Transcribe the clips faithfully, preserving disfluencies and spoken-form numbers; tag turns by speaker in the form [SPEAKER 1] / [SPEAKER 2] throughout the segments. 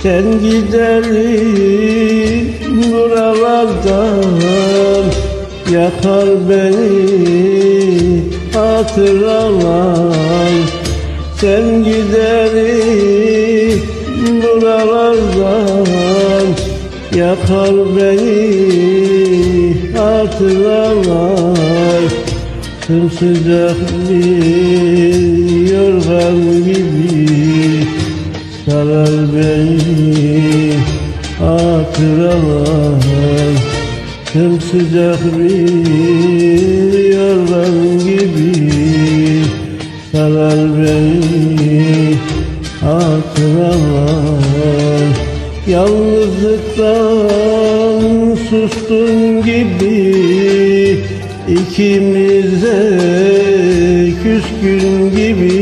[SPEAKER 1] Sen gidelim buralardan, yakar beni hatıralar. Sen gidelim buralardan, yakar beni hatıralar. Sımsıcak bir yorgan gibi sarar beni hatıralar. Sımsıcak bir yorgan gibi sarar beni hatıralar. Yalnızlıktan sustum gibi, İkimize küskün gibi,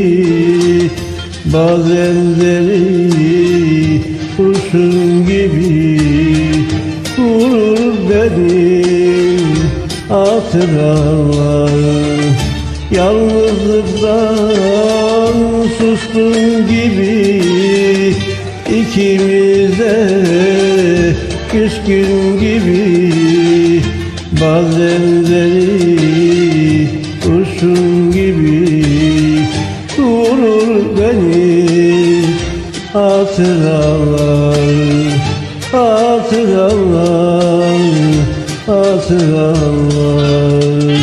[SPEAKER 1] bazen deli kurşun gibi vurur benim hatıralar. Yalnızlıktan sustum gibi, İkimize küskün gibi, bazen deli kurşun gibi vurur beni hatıralar. Hatıralar, hatıralar.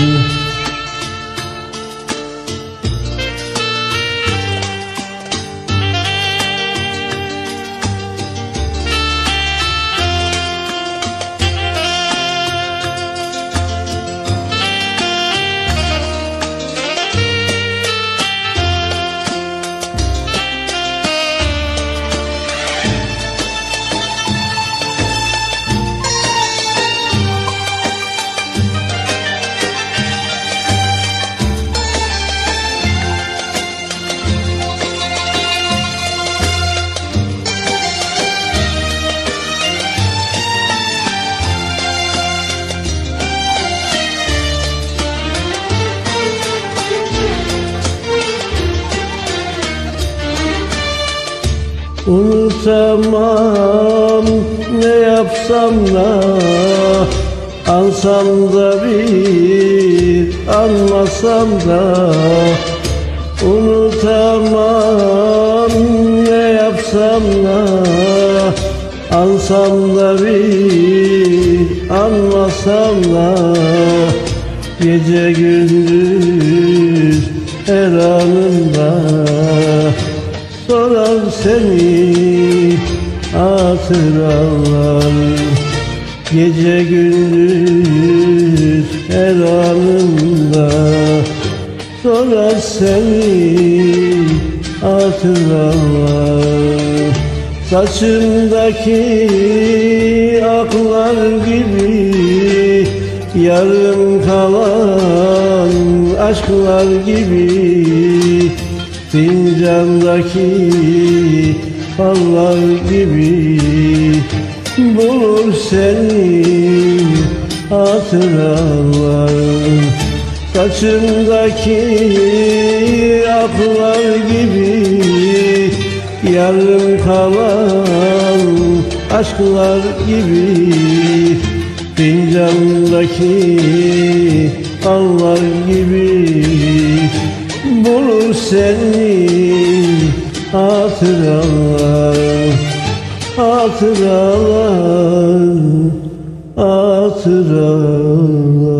[SPEAKER 1] Unutamam ne yapsam da, ansam da bir anmasam da. Unutamam ne yapsam da, ansam da bir anmasam da. Gece gündüz her anımda sorar seni hatıralar. Gece gündüz her anımda sorar seni hatıralar. Saçımdaki aklar gibi, yarım kalan aşklar gibi, fincandaki fallar gibi bulur seni hatıralar. Saçımdaki aklar gibi, yarım kalan aşklar gibi, fincandaki fallar gibi bulur seni hatıralar. Hatıralar, hatıralar.